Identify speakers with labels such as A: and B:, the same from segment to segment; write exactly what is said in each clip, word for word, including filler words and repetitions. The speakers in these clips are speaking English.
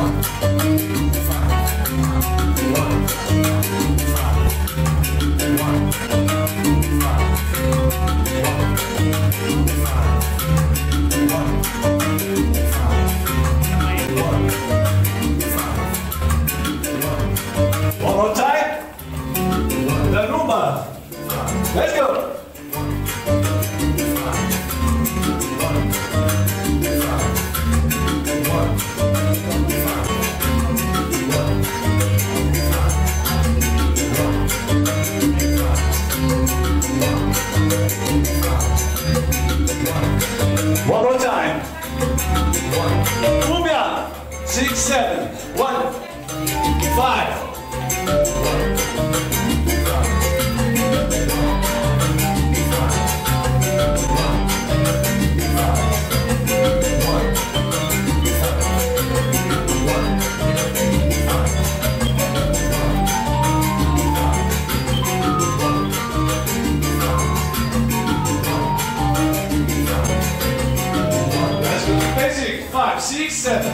A: One more time. The rumba. Let's go. One more time. Cumbia. Six, seven. One, five. Basic, five, six, seven.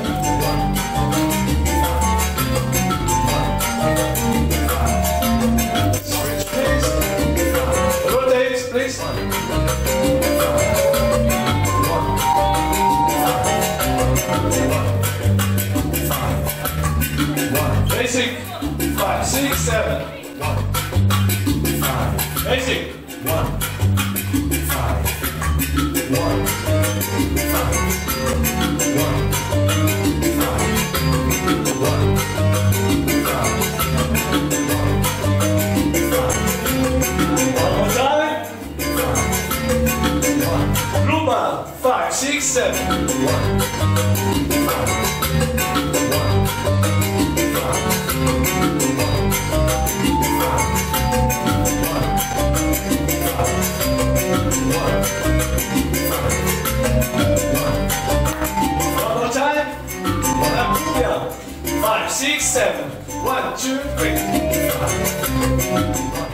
A: Switch, please. Rotate, please. Basic, five, six, seven. Basic, one, five, one, five. Rumba, five, six, seven. One, five, one, five, one, five, one, five, one, more time. Cumbia, five, six, seven. One, two, three. Five.